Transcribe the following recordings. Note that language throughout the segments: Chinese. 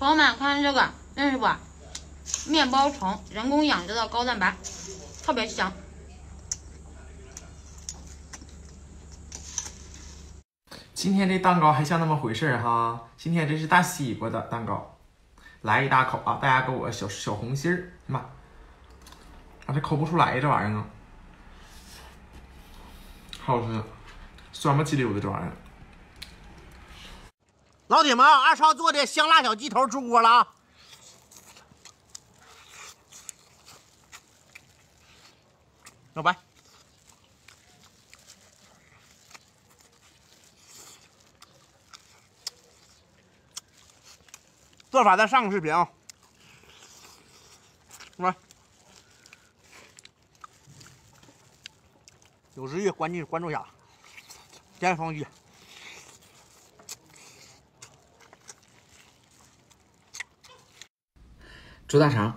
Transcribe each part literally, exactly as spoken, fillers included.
朋友们看这个，认识不？面包虫，人工养殖的高蛋白，特别香。 今天这蛋糕还像那么回事儿哈，今天这是大西瓜的蛋糕，来一大口啊！大家给我小小红心儿，妈，啊这抠不出来这玩意儿啊，好吃，酸不叽溜的这玩意儿。 老铁们，二少做的香辣小鸡头出锅了啊！老白。 做法在上个视频啊，来，有时间关注关注一下，点放鸡， 猪大肠，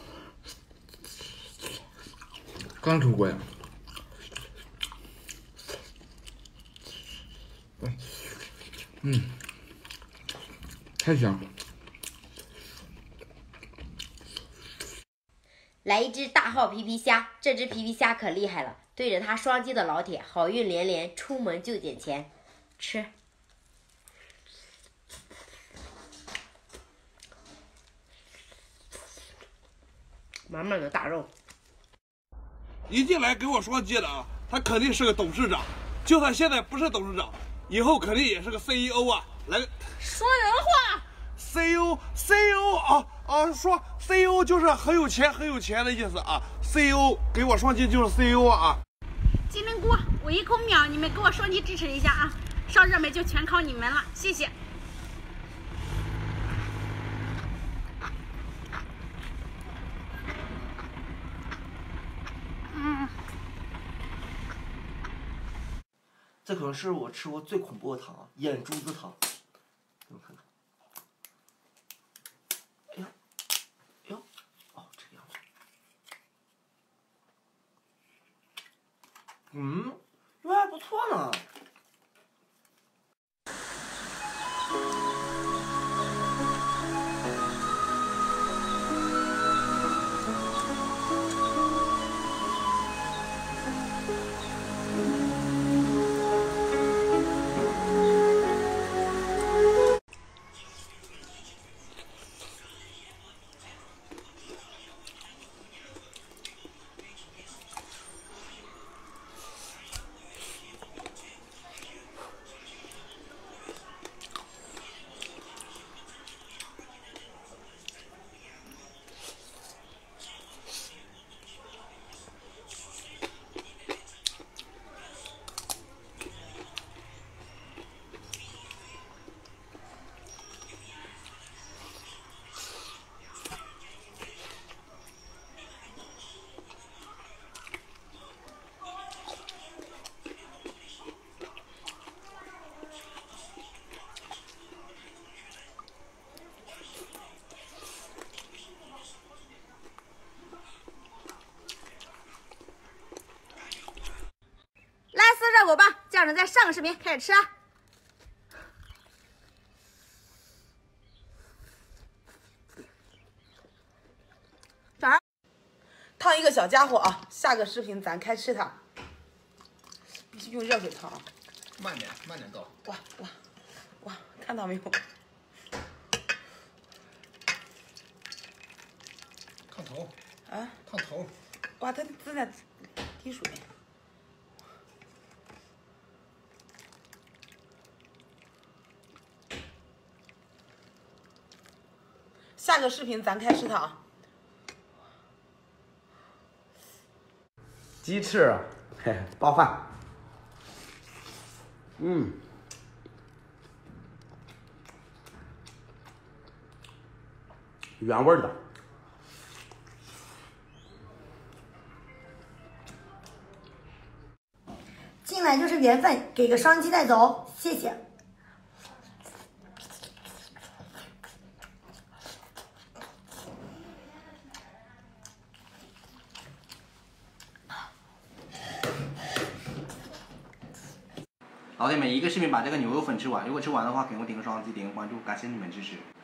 刚出锅呀，嗯，太香。 来一只大号皮皮虾，这只皮皮虾可厉害了，对着它双击的老铁，好运连连，出门就捡钱。吃，满满的大肉。 一进来给我双击的啊，他肯定是个董事长，就算现在不是董事长，以后肯定也是个 C E O 啊。来， 说人话。 C E O C E O 啊啊，说 C E O 就是很有钱很有钱的意思啊。C E O 给我双击就是 C E O 啊。 金针菇，我一口秒，你们给我双击支持一下啊！上热门就全靠你们了，谢谢。嗯， 这可能是我吃过最恐怖的汤啊，眼珠子汤。你们看看。 嗯，味还不错呢。 热狗棒，酱着在上个视频开始吃啊！这儿烫一个小家伙啊，下个视频咱开吃它，必须用热水烫啊！ 慢点，慢点倒。 哇哇哇！看到没有？ 烫头啊！ 烫头！ 哇，它正在滴水。 下个视频咱开吃它啊！ 鸡翅，嘿，包饭，嗯，原味的。 进来就是缘分，给个双击带走，谢谢。 老铁们，一个视频把这个牛肉粉吃完，如果吃完的话，给我点个双击，点个关注，感谢你们支持。